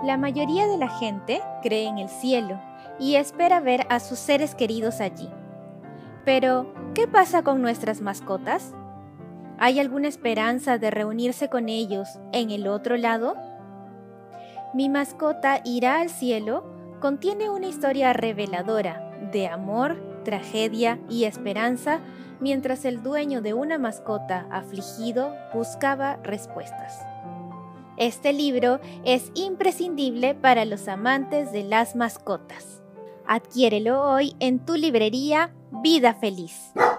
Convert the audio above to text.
La mayoría de la gente cree en el cielo y espera ver a sus seres queridos allí. Pero, ¿qué pasa con nuestras mascotas? ¿Hay alguna esperanza de reunirse con ellos en el otro lado? Mi mascota irá al cielo contiene una historia reveladora de amor, tragedia y esperanza, mientras el dueño de una mascota afligido buscaba respuestas. Este libro es imprescindible para los amantes de las mascotas. Adquiérelo hoy en tu librería Vida Feliz.